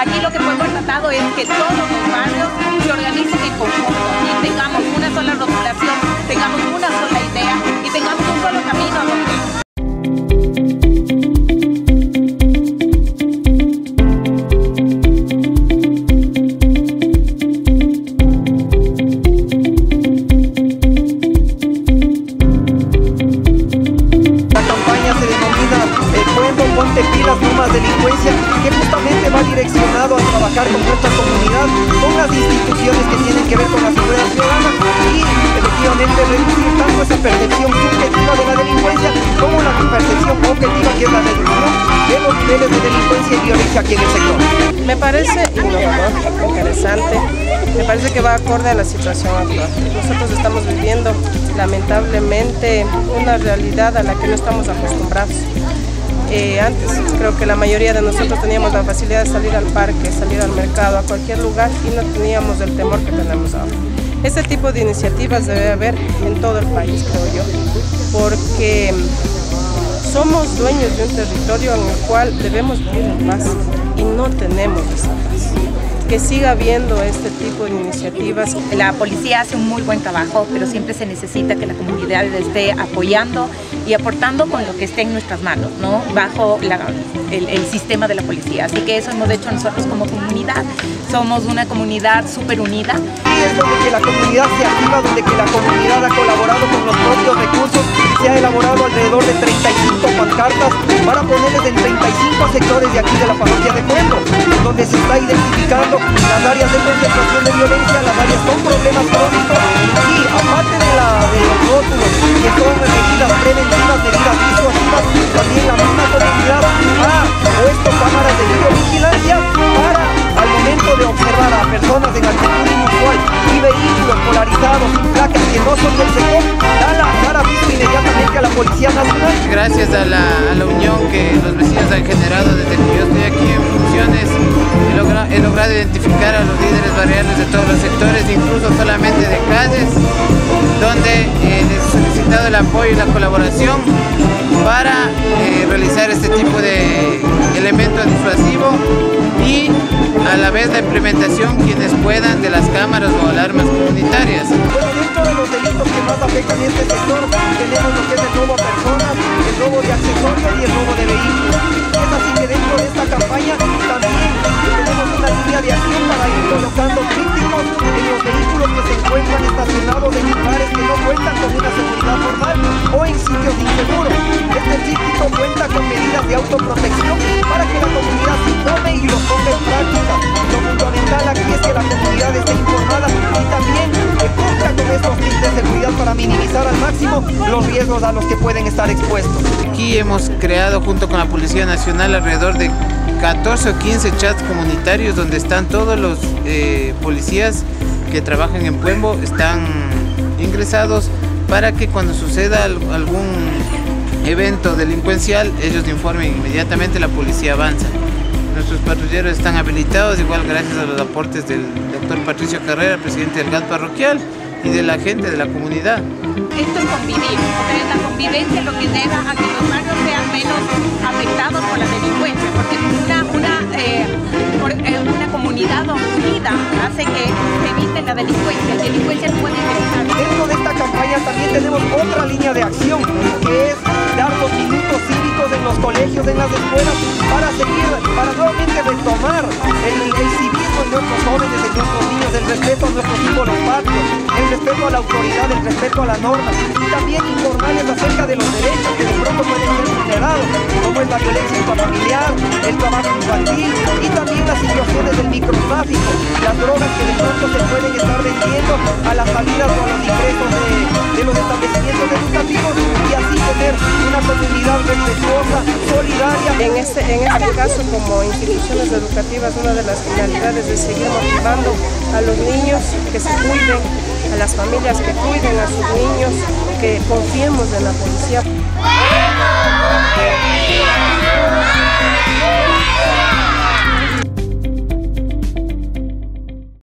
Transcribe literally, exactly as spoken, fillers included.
aquí lo que hemos tratado es que todos los barrios se organicen en conjunto y tengamos una sola rotulación, tengamos una sola idea y tengamos un solo camino a donde. Ponte pilas, no más delincuencia, que justamente va direccionado a trabajar con nuestra comunidad, con las instituciones que tienen que ver con la seguridad ciudadana y efectivamente reducir tanto esa percepción subjetiva de la delincuencia como la percepción objetiva, que es la reducción de los niveles de delincuencia y violencia aquí en el sector. Me parece innovador, interesante, me parece que va acorde a la situación actual. Nosotros estamos viviendo lamentablemente una realidad a la que no estamos acostumbrados. Eh, antes creo que la mayoría de nosotros teníamos la facilidad de salir al parque, salir al mercado, a cualquier lugar y no teníamos el temor que tenemos ahora. Este tipo de iniciativas debe haber en todo el país, creo yo, porque somos dueños de un territorio en el cual debemos vivir en paz y no tenemos esa paz. Que siga habiendo este tipo de iniciativas. La policía hace un muy buen trabajo, pero siempre se necesita que la comunidad esté apoyando y aportando con lo que esté en nuestras manos, ¿no? Bajo la, el, el sistema de la policía. Así que eso hemos hecho nosotros como comunidad. Somos una comunidad súper unida. Y es donde que la comunidad se activa, donde que la comunidad ha colaborado con los propios recursos. Se ha elaborado alrededor de treinta y cinco pancartas para ponerles en treinta y cinco sectores de aquí de la parroquia de Pueblo, donde se está identificando las áreas de concentración de violencia, las áreas con problemas crónicos y aparte de, la, de los rótulos que son medidas preventivas, medidas disuasivas, también la misma comunidad ha puesto cámaras de videovigilancia para al momento de observar a personas en actitud inusual y vehículos polarizados y placas que no son del sector, da la dar aviso inmediatamente a la Policía Nacional. Gracias a la, a la unión que los vecinos han generado desde que yo estoy aquí en funciones, he logrado, he logrado identificar a los líderes barriales de todos los sectores, incluso solamente de calles, donde eh, les he solicitado el apoyo y la colaboración para eh, realizar este tipo de elemento disuasivo y a la vez la implementación quienes puedan de las cámaras o alarmas comunitarias. Bueno, dentro de los delitos que más afectan este sector tenemos lo que es el robo a personas, el robo de accesorios y el robo de vehículos. Es así que dentro de esta campaña también tenemos una línea de acción para ir colocando críticos en los vehículos que se encuentran estacionados en lugares que no cuentan con una seguridad normal o en sitios inseguros. Este crítico cuenta con medidas de autoprotección para que la comunidad se informe y lo ponga en práctica. Lo fundamental aquí es que la comunidad esté informada y también que cumpla con estos tips de seguridad para minimizar al máximo los riesgos a los que pueden estar expuestos. Aquí hemos creado junto con la Policía Nacional alrededor de catorce o quince chats comunitarios donde están todos los eh, policías que trabajan en Puembo, están ingresados para que cuando suceda algún evento delincuencial ellos informen inmediatamente, la policía avanza. Nuestros patrulleros están habilitados, igual gracias a los aportes del doctor Patricio Carrera, presidente del G A T parroquial, y de la gente de la comunidad. Esto es convivir, pero la convivencia lo que lleva a que los barrios sean menos afectados por la delincuencia, porque una, una, eh, por, eh, una comunidad unida hace que se evite la delincuencia. La delincuencia no puede evitar. Dentro de esta campaña también tenemos otra línea de acción, que es dar los minutos cívicos en los colegios, en las escuelas, para seguir, para nuevamente retomar el, el civismo en nuestros jóvenes, en nuestros niños, el respeto a nuestros símbolos patrios, el respeto a la autoridad, el respeto a la norma, y también informarles acerca de los derechos que de pronto pueden ser vulnerados, como es la violencia intrafamiliar, el trabajo infantil y también las situaciones del microtráfico, las drogas que de pronto se pueden estar vendiendo a las salidas o a los ingresos de, de los establecimientos educativos, y así tener una comunidad respetuosa, solidaria. En este, en este caso, como instituciones educativas, una de las finalidades es seguir motivando a los niños que se cuiden, a las familias que cuiden a sus niños, que confiemos en la policía.